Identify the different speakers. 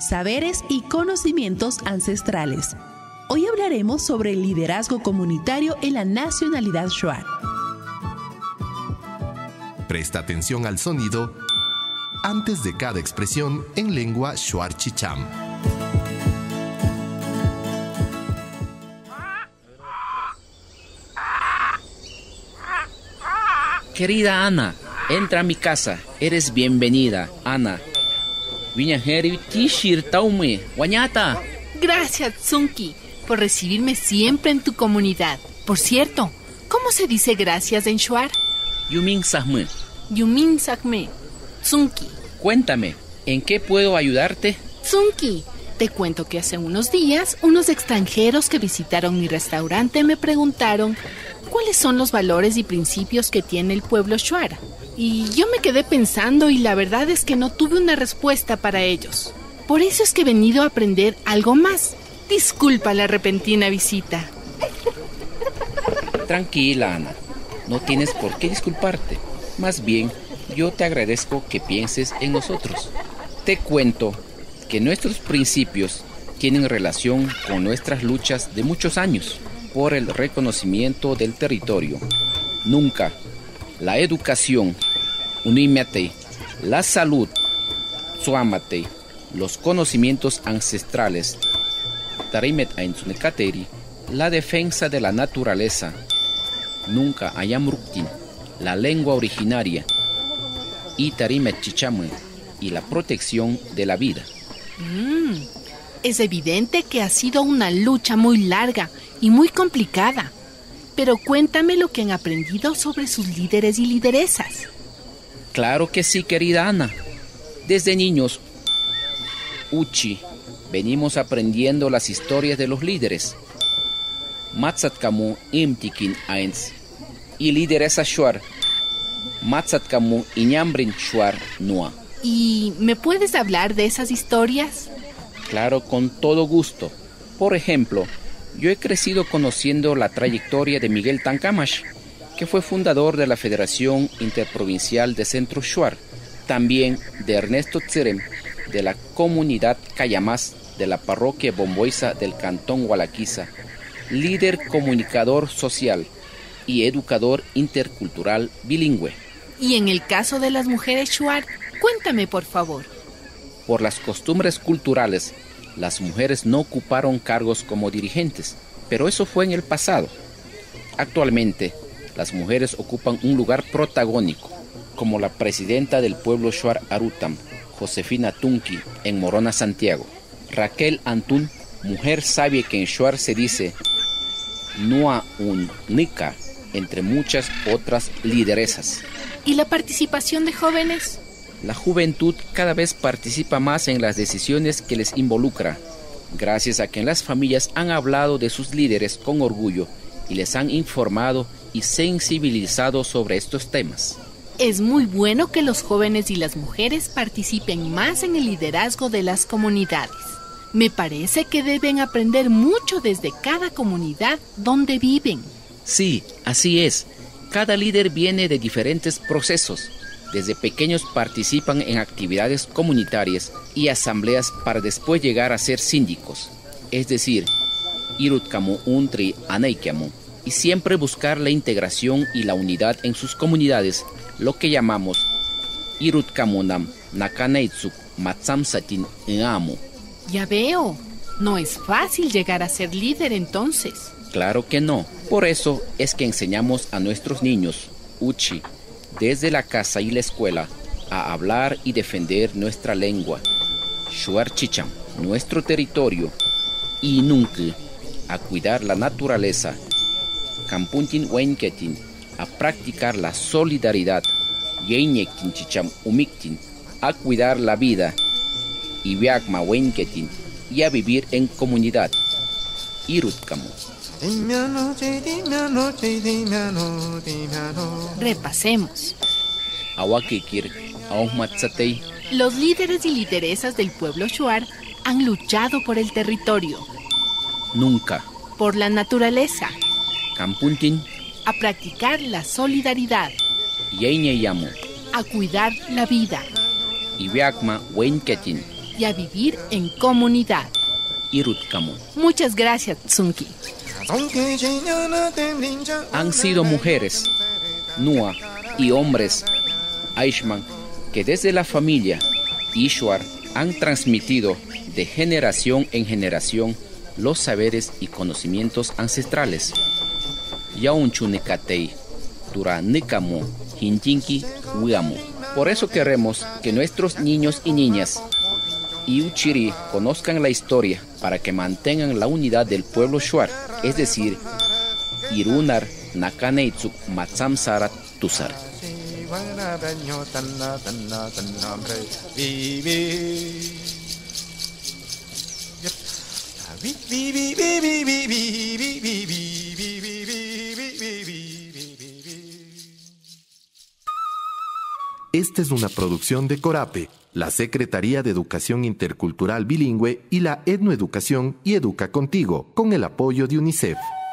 Speaker 1: saberes y conocimientos ancestrales. Hoy hablaremos sobre el liderazgo comunitario en la nacionalidad shuar.
Speaker 2: Presta atención al sonido antes de cada expresión en lengua shuar chicham.
Speaker 3: Querida Ana, entra a mi casa. Eres bienvenida, Ana. Wañata.
Speaker 4: Gracias, Tsunki, por recibirme siempre en tu comunidad. Por cierto, ¿cómo se dice gracias en shuar?
Speaker 3: Yumin Sahme.
Speaker 4: Yumin Sakme. Tsunki.
Speaker 3: Cuéntame, ¿en qué puedo ayudarte?
Speaker 4: Tsunki, te cuento que hace unos días unos extranjeros que visitaron mi restaurante me preguntaron cuáles son los valores y principios que tiene el pueblo shuar. Y yo me quedé pensando y la verdad es que no tuve una respuesta para ellos. Por eso es que he venido a aprender algo más. Disculpa la repentina visita.
Speaker 3: Tranquila, Ana. No tienes por qué disculparte. Más bien, yo te agradezco que pienses en nosotros. Te cuento que nuestros principios tienen relación con nuestras luchas de muchos años por el reconocimiento del territorio. Nunca la educación, unimate, la salud, suamate, los conocimientos ancestrales, tarimet ainsunekateri, la defensa de la naturaleza, nunca ayamruktin, la lengua originaria, y tarimet chichame, y la protección de la vida.
Speaker 4: Es evidente que ha sido una lucha muy larga y muy complicada. Pero cuéntame lo que han aprendido sobre sus líderes y lideresas.
Speaker 3: Claro que sí, querida Ana. Desde niños, Uchi, venimos aprendiendo las historias de los líderes. Matzatkamu imtikin ains. Y lideresa shuar. Matzatkamu iñambrin shuar nua.
Speaker 4: ¿Y me puedes hablar de esas historias?
Speaker 3: Claro, con todo gusto. Por ejemplo, yo he crecido conociendo la trayectoria de Miguel Tancamash, que fue fundador de la Federación Interprovincial de Centro Shuar, también de Ernesto Tzerem, de la comunidad Cayamás de la parroquia Bomboiza del cantón Hualaquiza, líder comunicador social y educador intercultural bilingüe.
Speaker 4: Y en el caso de las mujeres shuar, cuéntame por favor.
Speaker 3: Por las costumbres culturales, las mujeres no ocuparon cargos como dirigentes, pero eso fue en el pasado. Actualmente, las mujeres ocupan un lugar protagónico, como la presidenta del pueblo shuar Arutam, Josefina Tunki, en Morona, Santiago. Raquel Antún, mujer sabia que en shuar se dice Nua un Nika, entre muchas otras lideresas.
Speaker 4: ¿Y la participación de jóvenes?
Speaker 3: La juventud cada vez participa más en las decisiones que les involucra, gracias a que en las familias han hablado de sus líderes con orgullo y les han informado y sensibilizado sobre estos temas.
Speaker 4: Es muy bueno que los jóvenes y las mujeres participen más en el liderazgo de las comunidades. Me parece que deben aprender mucho desde cada comunidad donde viven.
Speaker 3: Sí, así es. Cada líder viene de diferentes procesos. Desde pequeños participan en actividades comunitarias y asambleas para después llegar a ser síndicos, es decir, irutkamu untri aneikiamu, y siempre buscar la integración y la unidad en sus comunidades, lo que llamamos irutkamunam nakaneitsuk matsamsatin eamu.
Speaker 4: Ya veo, no es fácil llegar a ser líder entonces.
Speaker 3: Claro que no, por eso es que enseñamos a nuestros niños, Uchi, desde la casa y la escuela, a hablar y defender nuestra lengua, shuar chicham, nuestro territorio, y nunca a cuidar la naturaleza, kampuntin wenketin, a practicar la solidaridad, yeñektin chicham umiktin, a cuidar la vida, y viagma wenketin, y a vivir en comunidad, irutkamu.
Speaker 4: Repasemos.
Speaker 3: Awakikir, Aomatzatei.
Speaker 4: Los líderes y lideresas del pueblo shuar han luchado por el territorio,
Speaker 3: Nunca,
Speaker 4: por la naturaleza,
Speaker 3: Kampuntin,
Speaker 4: a practicar la solidaridad,
Speaker 3: Yeñeyamu,
Speaker 4: a cuidar la vida,
Speaker 3: Ibiakma Wenketin,
Speaker 4: y a vivir en comunidad.
Speaker 3: Irutkamu.
Speaker 4: Muchas gracias, Tsunki.
Speaker 3: Han sido mujeres, Nua, y hombres, Aishman, que desde la familia Ishwar han transmitido de generación en generación los saberes y conocimientos ancestrales. Yaunchunekatei, Turanikamu, Hinjinki, Wiamu. Por eso queremos que nuestros niños y niñas y Uchiri conozcan la historia para que mantengan la unidad del pueblo Shuar, es decir, Irunar Nakaneitzuk Matsamsara Tusar.
Speaker 2: Esta es una producción de Corape, la Secretaría de Educación Intercultural Bilingüe y la Etnoeducación y Educa Contigo, con el apoyo de UNICEF.